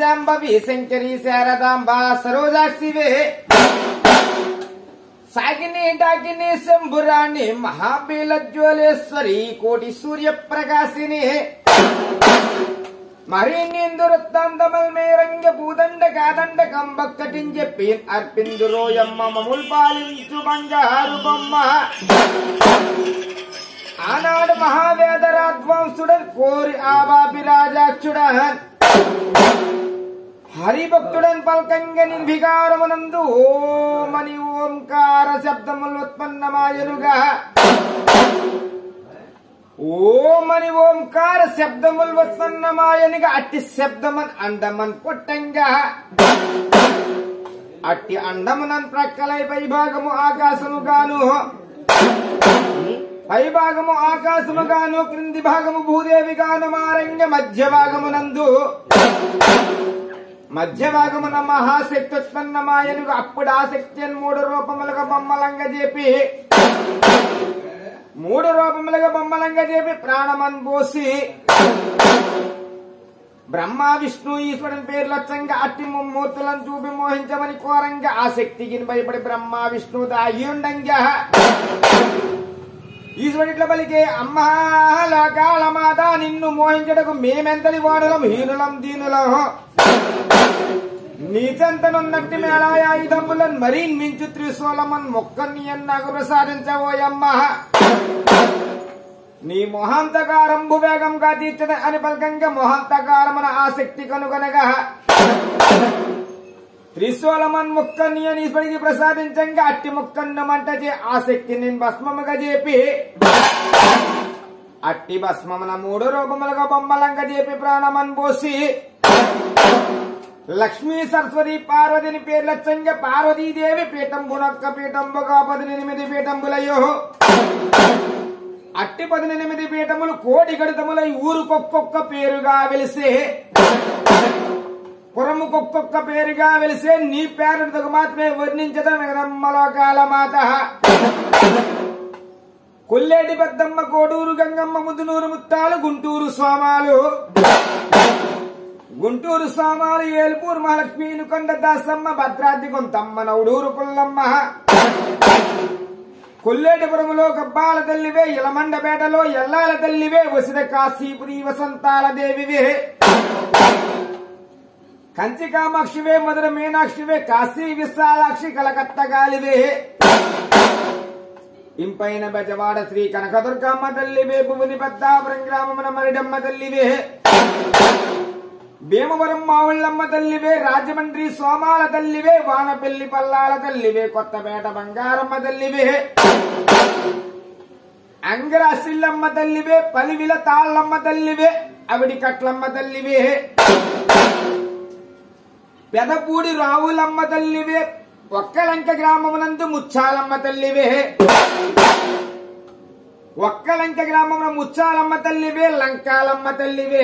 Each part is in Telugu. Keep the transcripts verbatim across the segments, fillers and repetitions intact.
శాంభవి శంకరి శారదాంబ సరోజాక్షివే సాగిని డాకిని శంభురాణి మహాబీల జ్వలేశ్వరి కోటి సూర్య ప్రకాశిని మరీందురుత్తాంతమల్ మేరంగ పూదండ కాదండ కంబక్కటిని చెప్పి అర్పిందురోయమ్మ మముల్ పాలించు బంగారు బొమ్మ ఆనాడు మహావేదరాధ్వంసుడన్ కోరి ఆబాపిరాజాక్షుడన్ హరిభక్తుడన్ పల్కంగ నిర్వికారమునందు ఓమని ఓంకార శబ్దములు ఉత్పన్నమాయనుగా ఓమని ఓంకార శబ్దములు ఉత్పన్నమాయనుగా అట్టి శబ్దమన్ అండమన్ పొట్టంగా అట్టి అండమునన్ ప్రక్కలై పై భాగము ఆకాశముగాను పై భాగము ఆకాశముగాను క్రింది భాగము భూదేవిగాను మారంగ మధ్య భాగమునందు మధ్య భాగమున మహాశక్తి ఉత్పన్నమాయనుగా అప్పుడు ఆ శక్తి మూడు రూపములుగా బొమ్మలంగా చెప్పి మూడు రూపములుగా బొమ్మలంగా చెప్పి ప్రాణమన్ పోసి బ్రహ్మ విష్ణు ఈశ్వరుని పేర్లొచ్చంగా అట్టి మూర్తులను చూపి మోహించమని కోరంగా ఆ శక్తికి భయపడి బ్రహ్మ విష్ణు దాగి ఉండంగా ఈశ్వరుడిట్ల బలికే అమ్మా లోకాల మాత నిన్ను మోహించటకు మేమెంతటి వాడులం హీనులం దీనులం నీచంతనున్నట్టి మేళాయుధములను మరీ మించు త్రిశూలమన్ మొక్కని నాకు ప్రసాదించబోయమ్మ నీ మొహాంతకారంబు వేగంగా తీర్చద అని పలకంగా మొహాంతకారమున ఆసక్తి కనుగొనగా త్రిశూలమన్ ముక్కని అని ఈశ్వరికి ప్రసాదించంగా అట్టి ముక్కన్న మంటచే ఆసక్తి నేను భస్మముగా చేపి అట్టి భస్మమున మూడు రూపములుగా బొమ్మలంగా చేపి ప్రాణమన్ పోసి లక్ష్మీ సరస్వతి పార్వతిని పేర్లచ్చంగా పార్వతీదేవి పీఠంబునొక్క పీఠంబుగా పదినెనిమిది పీఠంబులయ్యో అట్టి పదినెనిమిది పీఠములు కోటి గడితములై ఊరుకొక్కొక్క పేరుగా వెలిసే పురముకొక్కొక్క పేరుగా వెలిసే నీ పేరుకు మాత్రమే వర్ణించదమ్మలోకాల మాత కొల్లేటి పెద్దమ్మ కోడూరు గంగమ్మ ముదునూరు ముత్తాలు గుంటూరు సోమాలు గుంటూరు సోమాలు ఏల్పూరు మహాలక్ష్మీను కొండ దాసమ్మ భద్రాద్రి కొంతమ్మ నౌడూరు పుల్లమ్మ కొల్లేటిపురములో గబ్బాల తల్లివే ఇలమండపేటలో ఎల్లాల తల్లివే వసిద కాశీపురి వసంతాల దేవివే కంచి కామాక్షివే మధుర మీనాక్షివే కాశీ విశాలాక్షి కలకత్త గాలివే ఇంపైన బెజవాడ శ్రీ కనకదుర్గమ్మ తల్లివే భువని పెద్దాపురం గ్రామమున మరిడమ్మ తల్లివే భీమవరం మావుళ్ళమ్మ తల్లివే రాజమండ్రి సోమాల తల్లివే వానపల్లి పల్లాల తల్లివే కొత్తపేట బంగారమ్మ తల్లివే అంగరాశిల్లమ్మ తల్లివే పలివిల తాళ్ళమ్మ తల్లివే అవిడి కట్లమ్మ తల్లివే పెదపూడి రావులమ్మ తల్లివే ఒక్కలంక గ్రామమునందు ముచ్చాలమ్మ తల్లివే ఒక్కలంక గ్రామమున ముచ్చాలమ్మ తల్లివే లంకాలమ్మ తల్లివే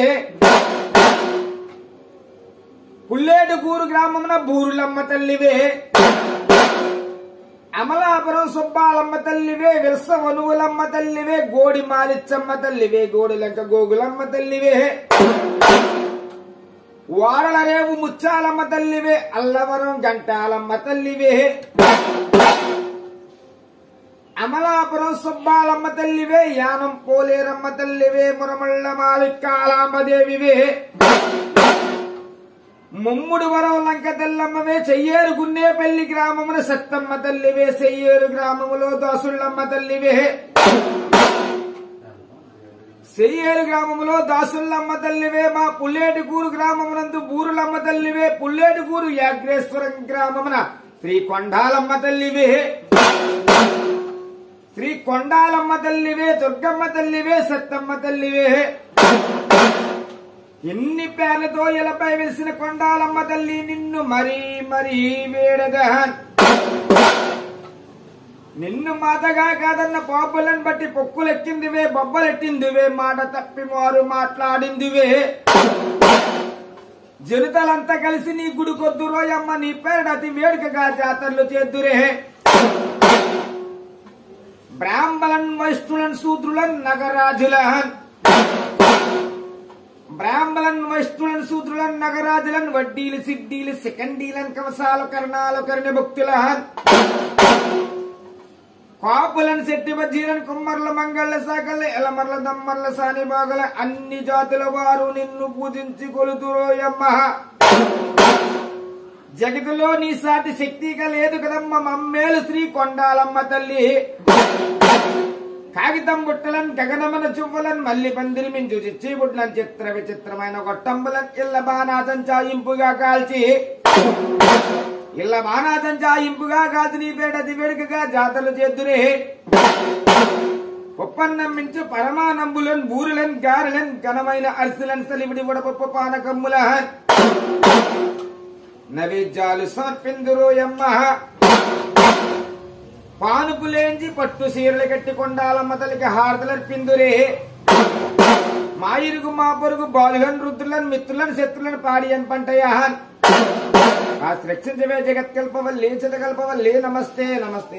పుల్లేడుగూరు గ్రామమున బూరులమ్మ తల్లివే అమలాపురం సుబ్బాలమ్మ తల్లివే విరస వనువులమ్మ తల్లివే గోడి మాలిచ్చమ్మ తల్లివే గోడిలంక గోగులమ్మ తల్లివే వారల రేవు ముచ్చాలమ్మ తల్లివే అల్లవరం గంటాలమ్మ తల్లివే అమలాపురం సుబ్బాలమ్మ తల్లివే యానం పోలేరమ్మ తల్లివే మురమళ్ళ మాలిక్కాలాంబ దేవివే ముమ్ముడు వరం లంక తెల్లమ్మవే చెయ్యేరు గున్నేపల్లి గ్రామమున సత్తమ్మ తల్లివే చెయ్యేరు గ్రామములో దాసుళ్ళమ్మ తల్లివే చెయ్యేరు గ్రామములో దాసుళ్ళమ్మ తల్లివే మా పుల్లేటిగూరు గ్రామమునందు బూరులమ్మ తల్లివే పుల్లేటిగూరు యాగ్రేశ్వరం గ్రామమున శ్రీ కొండాలమ్మ తల్లివే శ్రీ కొండాలమ్మ తల్లివే దుర్గమ్మ తల్లివే సత్తమ్మ తల్లివే ఎన్ని పేర్లతో ఇలపై వెలిసిన కొండాలమ్మ తల్లి నిన్ను మరీ మరీ వేడదహన్ నిన్ను మాతగా కాదన్న పాపులను బట్టి పొక్కులెక్కిందివే బొబ్బలెట్టిందివే మాట తప్పి మారు మాట్లాడిందివే జనుతలంతా కలిసి నీ గుడి కొద్దురోయమ్మ నీ పేరు అతి వేడుకగా జాతరలు చేద్దురే బ్రాహ్మణన్ వైష్ణులన్ శూద్రులన్ నగరాజులన్ బ్రాహ్మణులను వైష్ణులను శూద్రులను నగరాజులను వడ్డీలు సిడ్డీలు సెకండీలను కవసాలు కర్ణాలు కర్ణ భక్తులహన్ కాపులను శెట్టి బజ్జీలను కుమ్మర్ల మంగళ్ళ శాఖల ఎలమర్ల దమ్మర్ల సానిబాగల అన్ని జాతుల వారు నిన్ను పూజించి కొలుతురోయమ్మ జగతిలో నీ సాటి శక్తిగా లేదు కదమ్మ మమ్మేలు శ్రీ కొండాలమ్మ తల్లి కాగితం బుట్టలను గగనమన చువ్వలను మల్లి పందిరి మించు చిచ్చి బుట్లను చిత్ర విచిత్రమైన గొట్టంబులను ఇళ్ల బాణాసం చాయింపుగా కాల్చి ఇళ్ల బాణాసం చాయింపుగా కాల్చి నీ పేడది వేడుకగా జాతరలు చేద్దురే ఒప్పన్నం మించు పరమానంబులను బూరులను గారెలను ఘనమైన అరిసెలను సలివిడి వడపప్పు పానకమ్ములహన్ నైవేద్యాలు సమర్పిందురోయమ్మ పానుపులేంచి పట్టు సీరలు కట్టి కొండాలమ్మ తల్లికి హారతలర్పిందురే మా ఇరుగు మా పొరుగు బాలులను రుద్రులను మిత్రులను శత్రులను పాడి అని పంటయాహన్ ఆ రక్షించవే జగత్ కల్పవల్లే చిత కల్పవల్లే నమస్తే నమస్తే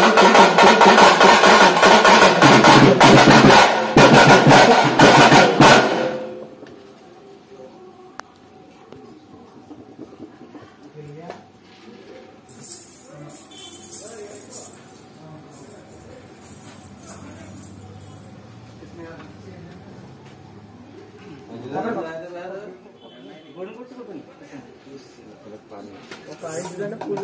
ఒక ఐదు గంటల పూజ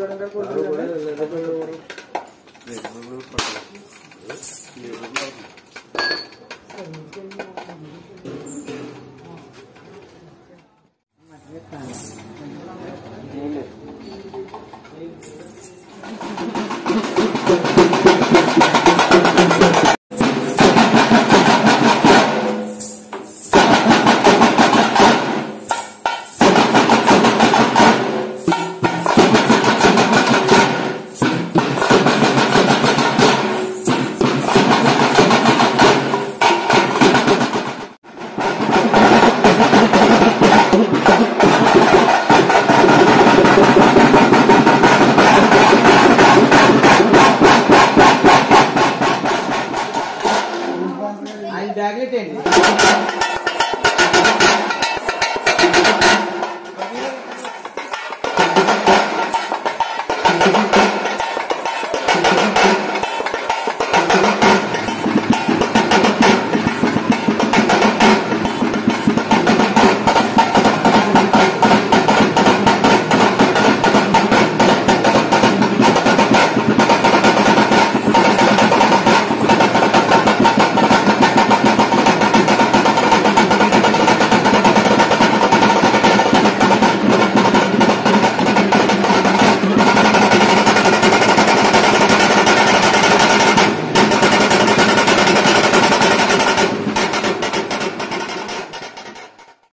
గంటల